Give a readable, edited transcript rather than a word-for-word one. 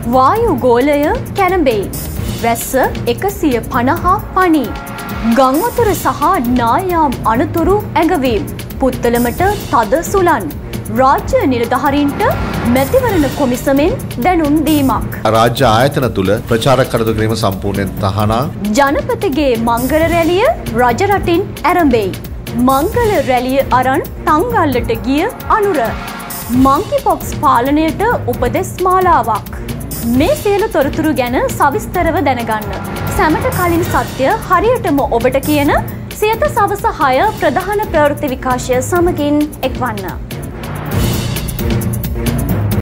වායු ගෝලය කැරඹෙයි. වැස්ස 150 පණී. ගංවතුර සහ නායාම් අනතුරු ඇඟවීම්. පුත්තලමට තද සුළං. රාජ්‍ය නිලධාරීන්ට මැතිවරණ කොමිසමෙන් දැනුම් දීමක්. රාජ්‍ය ආයතන තුල ප්‍රචාරක කටයුතු කිරීම සම්පූර්ණයෙන් තහනම්. ජනපතිගේ මංගල රැළිය රජ රටින් ඇරඹෙයි. මංගල රැළිය අරන් තංගල්ලට ගිය අනුර. මංකිපොක්ස් පාලනයට උපදෙස් මාලාවක්. මේ සියලු තොරතුරු ගැන සවිස්තරව දැනගන්න. සැමට කලින් සත්‍ය හරියටම ඔබට කියන සියත සවස 6 ප්‍රධාන ප්‍රවෘත්ති විකාශය සමගින් එක්වන්න.